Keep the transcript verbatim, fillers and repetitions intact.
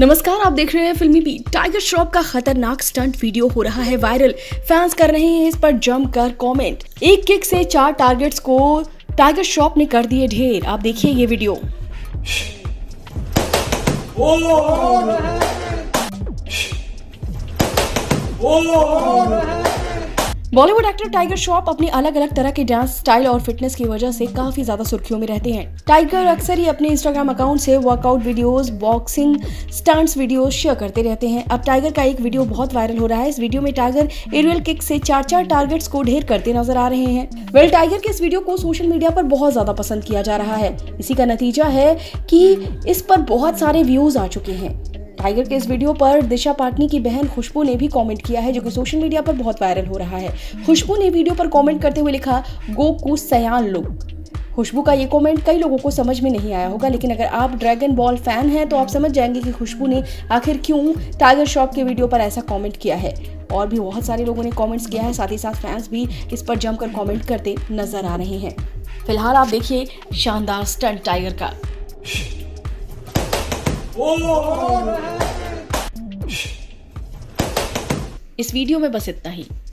नमस्कार, आप देख रहे हैं फिल्मी बीट। टाइगर श्रॉफ का खतरनाक स्टंट वीडियो हो रहा है वायरल। फैंस कर रहे हैं इस पर जमकर कमेंट। एक किक से चार टारगेट्स को टाइगर श्रॉफ ने कर दिए ढेर। आप देखिए ये वीडियो। ओ, ओ, ओ, बॉलीवुड एक्टर टाइगर श्रॉफ अपनी अलग अलग तरह के डांस स्टाइल और फिटनेस की वजह से काफी ज्यादा सुर्खियों में रहते हैं। टाइगर अक्सर ही अपने इंस्टाग्राम अकाउंट से workout videos, boxing stunts videos share करते रहते हैं। अब टाइगर का एक वीडियो बहुत वायरल हो रहा है। इस वीडियो में टाइगर एरियल किक से चार चार टारगेट्स को ढेर करते नजर आ रहे हैं। वेल, टाइगर के इस वीडियो को सोशल मीडिया पर बहुत ज्यादा पसंद किया जा रहा है। इसी का नतीजा है कि इस पर बहुत सारे व्यूज आ चुके हैं। टाइगर के इस वीडियो पर दिशा पाटनी की बहन खुशबू ने भी कमेंट किया है, जो कि सोशल मीडिया पर बहुत वायरल हो रहा है। खुशबू ने वीडियो पर कमेंट करते हुए लिखा, गोकू सयान लुक। खुशबू का ये कमेंट कई लोगों को समझ में नहीं आया होगा, लेकिन अगर आप ड्रैगन बॉल फैन हैं तो आप समझ जाएंगे कि खुशबू ने आखिर क्यों टाइगर श्रॉफ के वीडियो पर ऐसा कमेंट किया है। और भी बहुत सारे लोगों ने कमेंट्स किया है, साथ ही साथ फैंस भी इस पर जमकर कमेंट करते नजर आ रहे हैं। फिलहाल आप देखिए शानदार स्टंट टाइगर का। इस वीडियो में बस इतना ही।